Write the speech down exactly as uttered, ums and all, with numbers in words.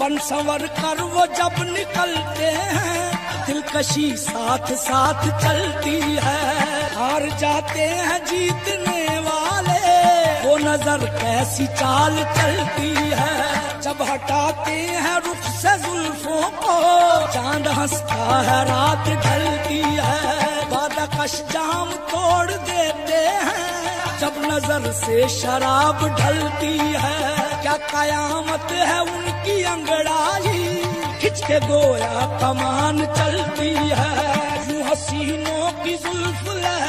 बन संवर कर वो जब निकलते हैं, दिलकशी साथ साथ चलती है। हार जाते हैं जीतने वाले, वो नजर कैसी चाल चलती है। जब हटाते हैं रुख से जुल्फों को, चांद हंसता है रात ढलती है। वादा कश जाम तोड़ देते हैं, जब नजर से शराब ढलती है। क्या कयामत है उनकी अंगड़ाई, खिंच के गोया कमान चलती है। यूं हसीनों की जुल्फ